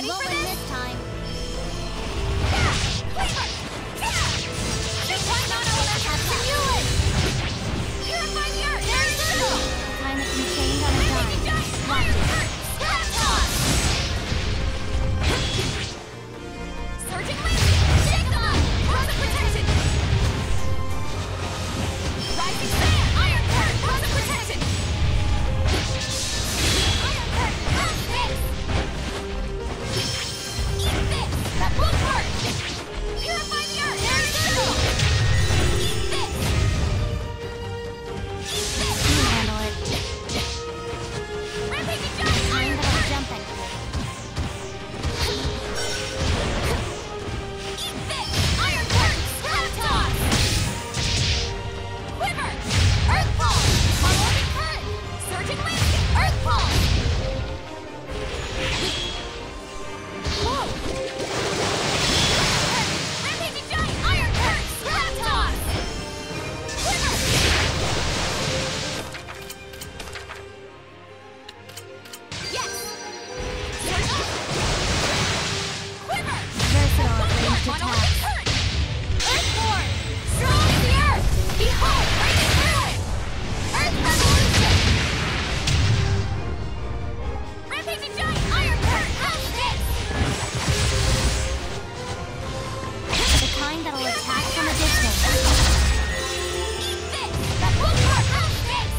Ready for this? This time. Purify the earth! There's Crucible! Time that can change on a dime. Iron Curse! Scrap Toss! Surging Wind! Shake them up! Crucible Protection! Rising Sand! Iron Curse! Crucible Protection! Iron Curse! Have this! Eat this! That will work! Purify the earth! There's Crucible! Eat this! Rampaging Giant! Iron Curse! Jumping. Eat this! Iron Curse! Scrap Toss! Quiver! Earth Pulse! Unloading Current! Surging Wind! Earth Pulse! Whoa! Rampaging Giant! Iron Curse! Scrap Toss! Quiver! Yes! Surge up! Quiver! Versatile range Unloading attack. Current! Earthborn! Strong as the earth! Behold! Breaking through it! Earth Revolution! Rampaging Giant! Iron Curse! Have this! The kind that'll attack from a distance. Eat this! That will work! Have this!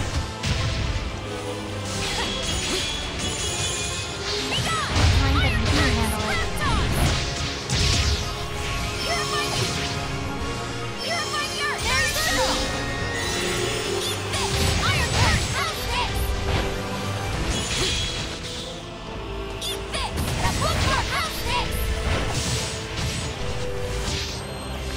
Be gone! Kind that Iron can Curse! handle it. Scrap Toss! Purify the earth! There's Crucible! Eat this! Iron Curse! Have this! Eat this! That will work! Have this!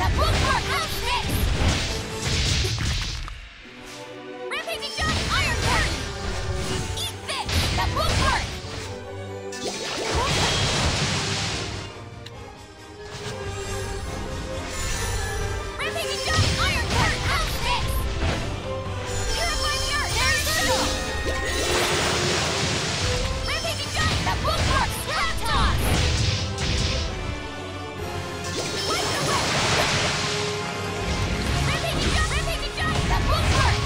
That won't work! How's this? Rampaging giant iron curtain! Eat this! That won't work! Rampaging giant iron curtain! How's this? Purify the earth! There's circle! Rampaging giant! That won't work! Scrap toss! Wipe the way! Rampaging giant! That won't work!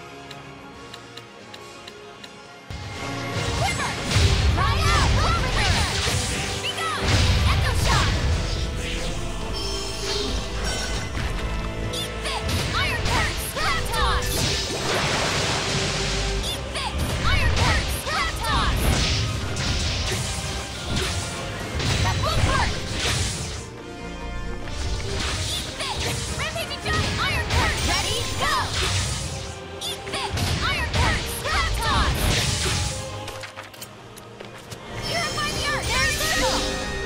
Quiver! Cry out! Overtrigger! Be gone! Echo shot! Eat this! Iron curtain! Scrap toss! Eat this! Iron curtain! Scrap toss! That won't work! Eat this! Rampaging giant iron curtain! Ready? Go! Eat this! Iron curtain! Scrap toss! Purify the earth! There's circle!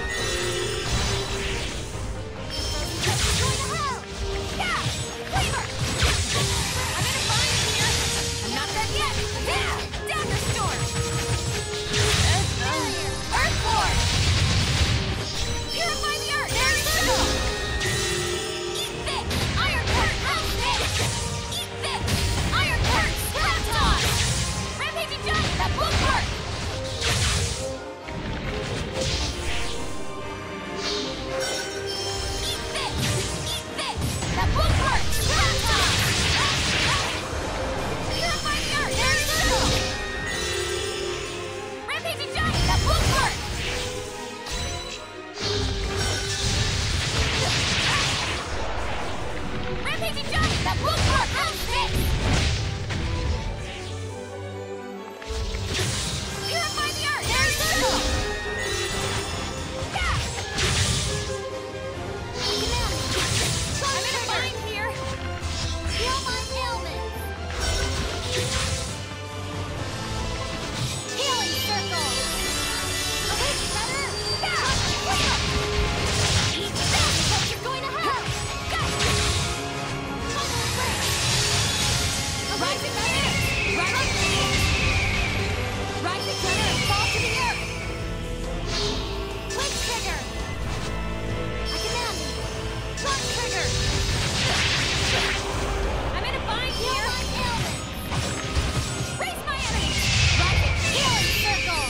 Going to hell! Yeah! Cleaver! I'm in a bind here! I'm not done yet! Yeah! Dagger storm! Earthborn! Purify the earth! There's circle! Eat this! Iron curtain! How's this? Eat this! Iron curtain! Scrap toss! Rampaging giant! That won't work! Eat this! Eat this! That won't work! Scrap toss! Purify the earth! There's circle! Rampaging giant! That won't work! Rampaging giant! That won't work! How's this? Purify the earth! There's circle! Yeah! I'm in a bind here! Heal my ailment! Healing circle! Awake, brother! Yeah! Eat that! Because you're going to hell! Got it! Rising fire! Run up there! Rising fire! Fall to the earth! Quick trigger! I command you! Drop trigger! I'm in a bind here! My ailment! Raise my enemy! Rising healing circle!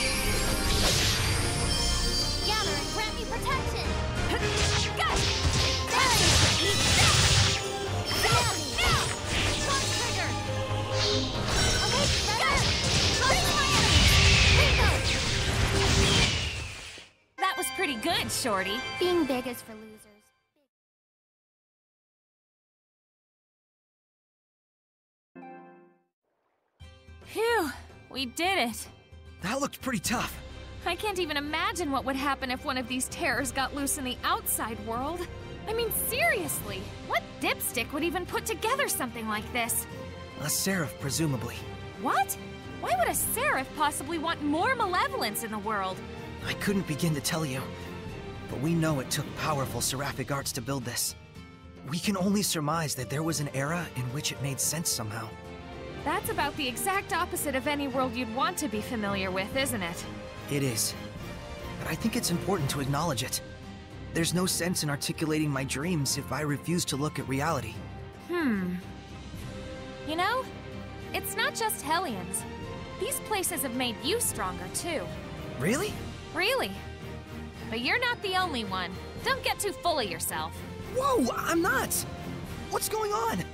Gather and grant me protection! Got it! There! Eat that! Command me! Now! Drop trigger! Awake, brother! Raise my enemy! Bingo! That was pretty good, Shorty. Being big is for losers. Phew, we did it. That looked pretty tough. I can't even imagine what would happen if one of these terrors got loose in the outside world. I mean, seriously, what dipstick would even put together something like this? A seraph, presumably. What? Why would a seraph possibly want more malevolence in the world? I couldn't begin to tell you. But we know it took powerful seraphic arts to build this. We can only surmise that there was an era in which it made sense somehow. That's about the exact opposite of any world you'd want to be familiar with, isn't it? It is. But I think it's important to acknowledge it. There's no sense in articulating my dreams if I refuse to look at reality. You know, it's not just Hellions. These places have made you stronger, too. Really? Really. But you're not the only one. Don't get too full of yourself. Whoa, I'm not! What's going on?